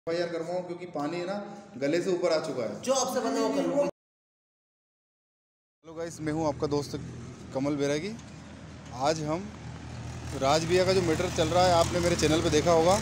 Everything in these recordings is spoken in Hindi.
FIR करवाऊँ क्योंकि पानी है ना गले से ऊपर आ चुका है। जो आपसे बंदा वो कर लो। हेलो गाइस, मैं हूँ आपका दोस्त कमल बैरागी। आज हम राज मियाँ का जो मैटर चल रहा है, आपने मेरे चैनल पे देखा होगा।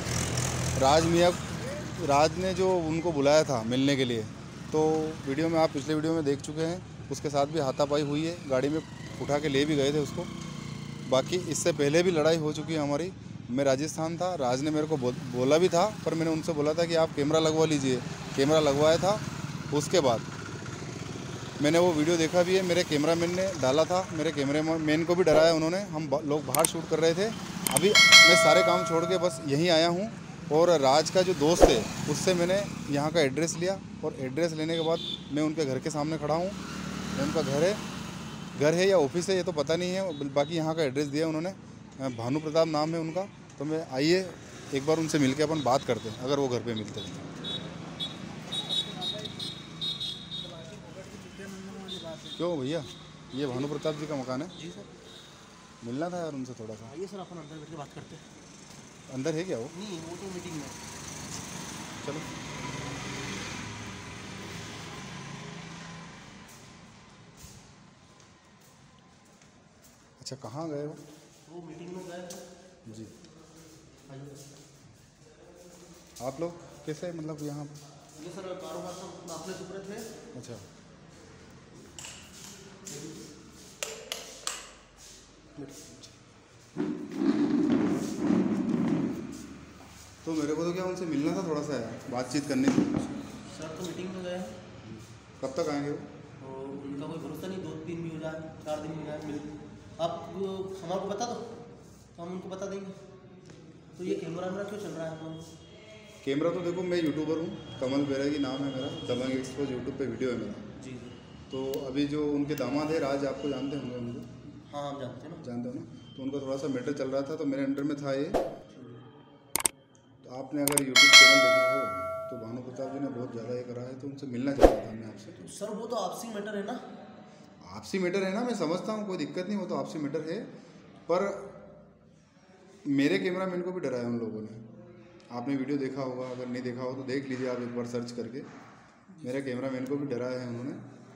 राज ने जो उनको बुलाया था मिलने के लिए, तो वीडियो में आप पिछले वीडियो में देख चुके हैं। उसके साथ भी हाथापाई हुई है, गाड़ी में उठा के ले भी गए थे उसको। बाकी इससे पहले भी लड़ाई हो चुकी है हमारी। मैं राजस्थान था, राज ने मेरे को बोला भी था, पर मैंने उनसे बोला था कि आप कैमरा लगवा लीजिए। कैमरा लगवाया था, उसके बाद मैंने वो वीडियो देखा भी है। मेरे कैमरामैन ने डाला था, मेरे कैमरामैन को भी डराया उन्होंने। हम लोग बाहर शूट कर रहे थे। अभी मैं सारे काम छोड़ के बस यहीं आया हूँ, और राज का जो दोस्त है उससे मैंने यहाँ का एड्रेस लिया, और एड्रेस लेने के बाद मैं उनके घर के सामने खड़ा हूँ। उनका घर है या ऑफिस है ये तो पता नहीं है, बाकी यहाँ का एड्रेस दिया उन्होंने। भानु प्रताप नाम है उनका। तो मैं आइए एक बार उनसे मिलके अपन बात करते हैं, अगर वो घर पे मिलते हैं। क्यों भैया, ये भानु प्रताप जी का मकान है? जी सर, मिलना था यार उनसे थोड़ा सा। आइए सर, अपन अंदर बैठ के बात करते हैं। अंदर है क्या वो? नहीं, वो तो मीटिंग में। चलो। अच्छा, कहाँ गए वो मीटिंग में गए जी? आइए। आप लोग कैसे, मतलब यहाँ? ये सर कारोबार तो आपने सुपरे थे। अच्छा, तो मेरे को तो क्या उनसे मिलना था थोड़ा सा यार, बातचीत करनी थी। सर तो मीटिंग में गए हैं, कब तक आएंगे वो? तो उनका कोई भरोसा नहीं, 2-3 भी हो जाए, 4 दिन भी हो जाए। मिल आप हमारे को बता दो तो हम उनको बता देंगे। तो ये कैमरा मेरा क्यों चल रहा है हम लोग? कैमरा तो देखो, मैं यूट्यूबर हूँ, कमल बैरागी नाम है मेरा। दबंग एक्सपोज यूट्यूब पे वीडियो है मेरा। जी जी। तो अभी जो उनके दामाद है राज, आपको जानते होंगे उनको? हाँ, हम जानते हैं ना। जानते हो ना? तो उनका थोड़ा सा मैटर चल रहा था, तो मेरे अंडर में था ये। तो आपने अगर यूट्यूब चैनल देखा हो तो भानु प्रताप जी ने बहुत ज़्यादा ये करा है, तो उनसे मिलना चाहता था मैं आपसे। तो सर वो तो आपसी मैटर है ना। आपसी मैटर है ना, मैं समझता हूँ, कोई दिक्कत नहीं, वो तो आपसी मैटर है। पर मेरे कैमरामैन को भी डराया उन लोगों ने। आपने वीडियो देखा होगा, अगर नहीं देखा हो तो देख लीजिए आप एक बार सर्च करके। मेरे कैमरामैन को भी डराया है उन्होंने।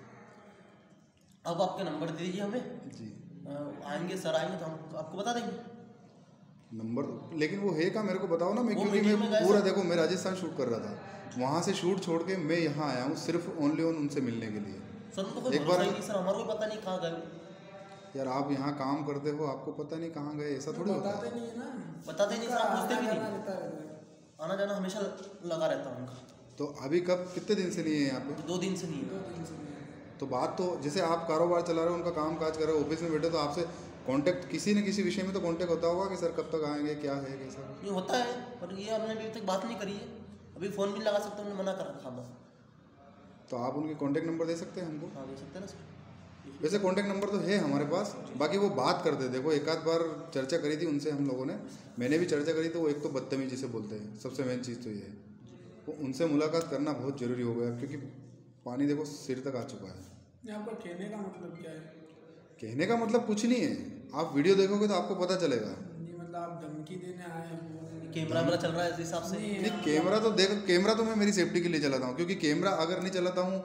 अब आपके नंबर दे दीजिए हमें। जी, आएंगे सर, आएंगे तो हम आपको बता देंगे नंबर। लेकिन वो है क्या, मेरे को बताओ ना। मैं वो क्योंकि मीटिंग में मैं गए पूरा सर। देखो, मैं राजस्थान शूट कर रहा था, वहाँ से शूट छोड़ के मैं यहाँ आया हूँ सिर्फ ओनली ऑन उनसे मिलने के लिए। सर उनको कोई एक भरोसा बार ही नहीं सर, हमारे को पता नहीं कहाँ गए। यार, आप यहाँ काम करते हो, आपको पता नहीं कहाँ गए, ऐसा थोड़ी होता है। बताते नहीं सर, आप पूछते भी नहीं। आना जाना हमेशा लगा रहता है उनका। तो अभी कब, कितने दिन से नहीं है यहाँ पे? 2 दिन से नहीं है। तो बात तो, जैसे आप कारोबार चला रहे हो, उनका काम काज कर रहे हो, ऑफिस में बैठे, तो आपसे कांटेक्ट किसी न किसी विषय में तो कांटेक्ट होता होगा कि सर कब तक आएंगे, क्या है, कैसा? ये होता है, पर ये हमने अभी तक बात नहीं करी है। अभी फ़ोन भी लगा सकते हैं, उन्होंने मना कर रखा था। तो आप उनके कांटेक्ट नंबर दे सकते हैं हमको? हाँ, दे सकते हैं ना सर। वैसे कांटेक्ट नंबर तो है हमारे पास, बाकी वो बात करते। देखो, एक आध बार चर्चा करी थी उनसे हम लोगों ने, मैंने भी चर्चा करी। तो वो एक तो बदतमीजी से बोलते हैं, सबसे मेन चीज़ तो ये है। तो उनसे मुलाकात करना बहुत ज़रूरी हो गया, क्योंकि पानी देखो सिर तक आ चुका है। आपका कहने का मतलब क्या है? कहने का मतलब कुछ नहीं है, आप वीडियो देखोगे तो आपको पता चलेगा। नहीं मतलब आप धमकी देने आए हैं? कैमरा मेरा चल रहा है इस हिसाब से। नहीं, कैमरा तो देखो, कैमरा तो मैं मेरी सेफ्टी के लिए चलाता हूँ, क्योंकि कैमरा अगर नहीं चलाता हूँ,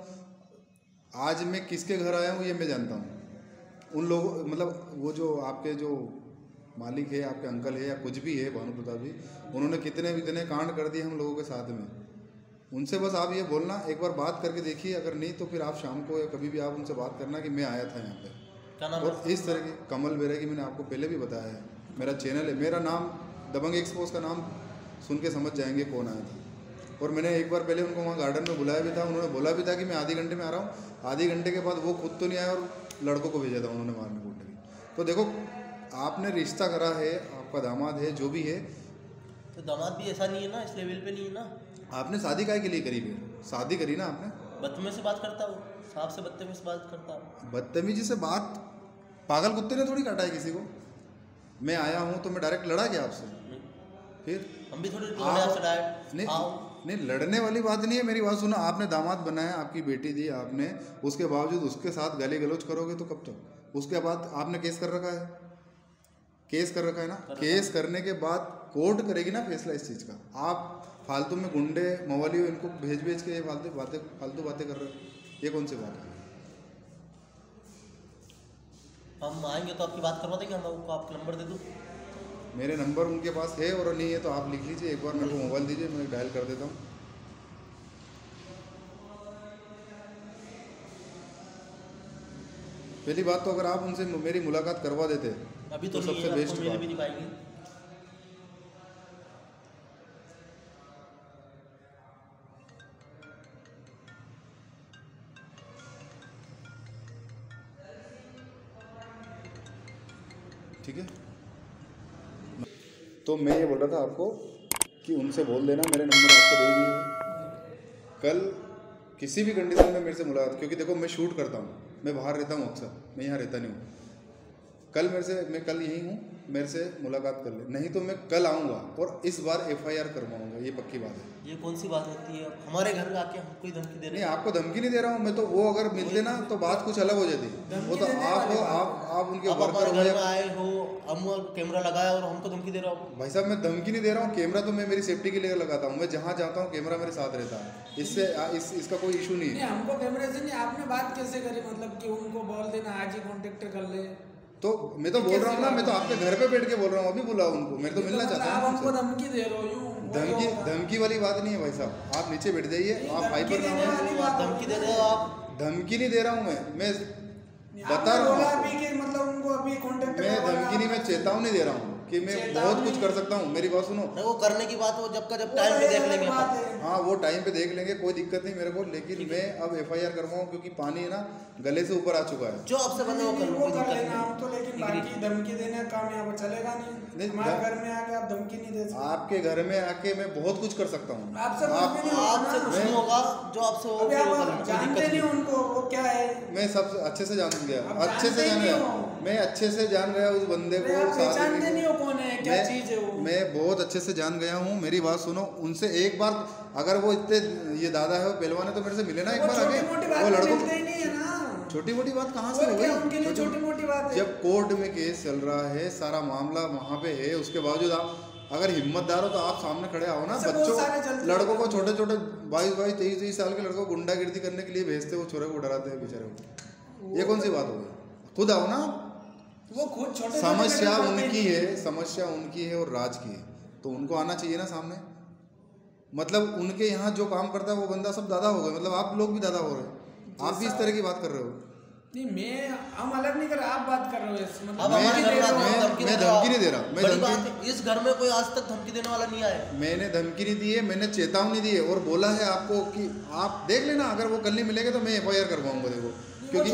आज मैं किसके घर आया हूँ ये मैं जानता हूँ। उन लोगों, मतलब वो जो आपके जो मालिक है, आपके अंकल है या कुछ भी है, भानु प्रताप जी, उन्होंने कितने कांड कर दिए हम लोगों के साथ में। उनसे बस आप ये बोलना, एक बार बात करके देखिए, अगर नहीं तो फिर आप शाम को या कभी भी आप उनसे बात करना कि मैं आया था यहाँ पे। क्या नाम और इस तरह की कमल बैरागी, मैंने आपको पहले भी बताया है, मेरा चैनल है, मेरा नाम दबंग एक्सपोज का नाम सुन के समझ जाएंगे कौन आया था। और मैंने एक बार पहले उनको वहाँ गार्डन में बुलाया भी था, उन्होंने बोला भी था कि मैं आधे घंटे में आ रहा हूँ। आधे घंटे के बाद वो खुद तो नहीं आया और लड़कों को भेजा था उन्होंने मारने कूटने की। तो देखो, आपने रिश्ता करा है, आपका दामाद है, जो भी है। तो दामाद भी ऐसा नहीं है ना, इस लेवल पे नहीं है ना। आपने शादी काहे के लिए करी? फिर शादी करी ना आपने। बदतमीजी से बात करता हूँ, सांप से बदतमीजी से बात करता हूँ। बदतमीजी से बात, पागल कुत्ते ने थोड़ी काटा है किसी को। मैं आया हूँ तो मैं डायरेक्ट लड़ा क्या आपसे? फिर हम भी थोड़ी लड़े आपसे डायरेक्ट। नहीं, लड़ने वाली बात नहीं है। मेरी बात सुनो, आपने दामाद बनाया, आपकी बेटी दी आपने, उसके बावजूद उसके साथ गाली गलौज करोगे तो कब तक? उसके बाद आपने केस कर रखा है, केस कर रखा है ना। केस करने के बाद कोर्ट करेगी ना फैसला इस चीज़ का। आप फालतू में गुंडे मवाली इनको भेज के ये फालतू बातें कर रहे हो, ये कौन सी बात है? हम आएंगे तो आपकी बात करवा देंगे, हम आपको आपका नंबर दे दूँ। मेरे नंबर उनके पास है और नहीं है तो आप लिख लीजिए, एक बार मेरे को मोबाइल दीजिए, मैं डायल कर देता हूँ। पहली बात तो अगर आप उनसे मेरी मुलाकात करवा देते अभी तो सबसे बेस्ट मिल बात। भी नहीं पाएंगे। ठीक है, तो मैं ये बोल रहा था आपको कि उनसे बोल देना मेरे नंबर आपको दे दिए। कल किसी भी कंडीशन में मेरे से मुलाकात, क्योंकि देखो मैं शूट करता हूँ, मैं बाहर रहता हूँ अक्सर, मैं यहाँ रहता नहीं हूँ। कल मैं कल यहीं हूँ, मेरे से मुलाकात कर ले, नहीं तो मैं कल आऊँगा और इस बार FIR करवाऊँगा, ये पक्की बात है। ये कौन सी बात होती है? हमारे घर में आके हमको ही धमकी दे रहे नहीं, हैं। आपको धमकी नहीं दे रहा हूँ मैं, तो वो अगर मिलते ना तो बात कुछ अलग हो जाती। वो तो आप उनके आप हमारे वर्कर घर में हो। आए हो, हम कैमरा लगाया और हमको धमकी दे रहा हो। भाई साहब मैं धमकी नहीं दे रहा हूँ, कैमरा तो मैं मेरी सेफ्टी के लिए लगाता हूँ, मैं जहाँ जाता हूँ कैमरा मेरे साथ रहता है, इससे इसका कोई इशू नहीं है। हमको कैमरे से नहीं, आपने बात कैसे करी? मतलब कि उनको बोल देना आज ही कॉन्टेक्ट कर ले। तो मैं तो बोल रहा हूँ ना, मैं तो आपके घर पे बैठ के बोल रहा हूँ, अभी बोला उनको, मैं तो मिलना चाहता आप हूँ हमको उनसे। धमकी दे रहे हो यूं? धमकी वाली बात नहीं है भाई साहब, आप नीचे बैठ जाइए, आप हाइपर ना हो। आप धमकी दे रहे हो। आप धमकी नहीं दे रहा हूँ मैं बता रहा हूँ अभी कि मतलब उनको अभी कॉन्टेक्ट। मैं धमकी नहीं, मैं चेतावनी दे रहा हूँ कि मैं बहुत कुछ कर सकता हूँ। मेरी बात सुनो, वो करने की बात हो जब टाइम पे देख लेंगे अपन। हाँ वो टाइम पे देख लेंगे, कोई दिक्कत नहीं मेरे को, लेकिन मैं अब FIR करवाऊँ क्योंकि पानी है ना गले से ऊपर आ चुका है। जो आपसे बने वो कर लो, कोई दिक्कत लेना हम नहीं। तो, लेकिन बाकी धमकी देने का काम यहाँ पर चलेगा नहीं। हमारे घर में आके आप धमकी नहीं दे सकते। आपके घर में आके मैं बहुत कुछ कर सकता हूँ। आपसे आपसे कुछ नहीं होगा, जो आपसे हो आप जानते नहीं उनको, वो क्या है? मैं सब अच्छे से जान गया, आप अच्छे से जानते जान नहीं गया, हो। मैं अच्छे से जान गया उस बंदे को। आप पहचानते नहीं हो कौन है, क्या चीज है वो? मैं बहुत अच्छे से जान गया हूँ। मेरी बात सुनो, उनसे एक बार अगर वो इतने ये दादा है वो पहलवान है तो मेरे से मिले ना एक बार आगे। वो लड़कों ही नहीं है ना। छोटी मोटी बात कहाँ से हो गई? उनके लिए छोटी मोटी बात है। जब कोर्ट में केस चल रहा है, सारा मामला वहाँ पे है, उसके बावजूद आप अगर हिम्मतदार हो तो आप सामने खड़े आओ ना। बच्चों लड़कों को, छोटे छोटे 22 23 साल के लड़कों को गुंडागिर्दी करने के लिए भेजते, वो छोरे को डराते हैं बेचारे को। ये कौन सी बात हो गई? खुद आओ ना। वो खुद छोटे समस्या उनकी है, समस्या उनकी है और राज की है, तो उनको आना चाहिए ना सामने। मतलब उनके यहाँ जो काम करता है वो बंदा सब दादा हो गए, मतलब आप लोग भी दादा हो रहे हो, आप भी इस तरह की बात कर रहे हो। नहीं, हम अलग नहीं कर रहे, आप बात कर रहे हो। मतलब मैं धमकी नहीं दे रहा। मैं धमकी, इस घर में कोई आज तक धमकी देने वाला नहीं आया। मैंने धमकी नहीं दी है, मैंने चेतावनी दी है और बोला है आपको कि आप देख लेना, अगर वो कल नहीं मिलेंगे तो मैं FIR करवाऊंगा। देखो क्योंकि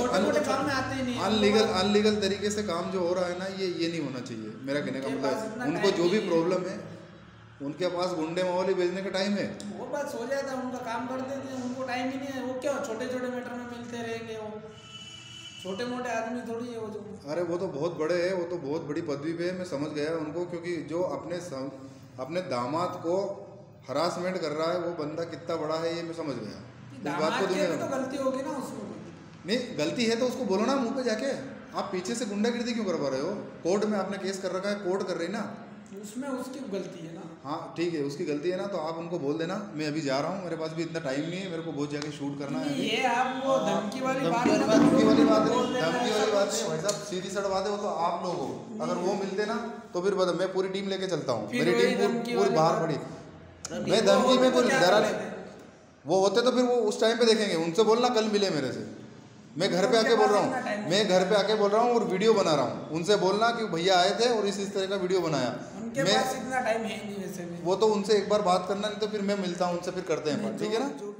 अनलीगल तरीके से काम जो हो रहा है ना, ये नहीं होना चाहिए। मेरा कहने का मतलब उनको जो भी प्रॉब्लम है, उनके पास गुंडे मवाली भेजने का टाइम है, वो बस हो जाता है, उनका काम कर देते हैं, उनको टाइम ही नहीं है। वो क्या छोटे छोटे मैटर में मिलते रहेंगे, वो छोटे मोटे आदमी थोड़ी है वो जो। अरे वो तो बहुत बड़े हैं, वो तो बहुत बड़ी पदवी पे है, मैं समझ गया उनको। क्योंकि जो अपने दामाद को हरासमेंट कर रहा है वो बंदा कितना बड़ा है, ये मैं समझ गया। इस बात को तो गलती होगी ना उसमें। नहीं, गलती है तो उसको बोलो ना मुंह पे जाके। आप पीछे से गुंडागिर्दी क्यों करवा रहे हो? कोर्ट में आपने केस कर रखा है, कोर्ट कर रही ना, उसमें उसकी गलती है ना। हाँ ठीक है, उसकी गलती है ना, तो आप उनको बोल देना मैं अभी जा रहा हूँ, मेरे पास भी इतना टाइम नहीं है, मेरे को बहुत जाके शूट करना है। ये आप वो धमकी वाली बात धमकी वाली बात नहीं भाई साहब, सीधी सड़ बात है वो तो आप लोग हो। अगर वो मिलते ना तो फिर बता, मैं पूरी टीम लेके चलता हूँ, मेरी टीम पूरी बाहर पड़ी। मैं धमकी में कोई डरा नहीं, वो होते तो फिर वो उस टाइम पे देखेंगे। उनसे बोलना कल मिले मेरे से, मैं घर पे आके बोल रहा हूँ, मैं घर पे आके बोल रहा हूँ और वीडियो बना रहा हूँ। उनसे बोलना कि भैया आए थे और इस तरह का वीडियो बनाया। उनके पास इतना टाइम है नहीं वैसे भी। वो तो उनसे एक बार बात करना, नहीं तो फिर मैं मिलता हूँ उनसे, फिर करते हैं बात, ठीक है ना।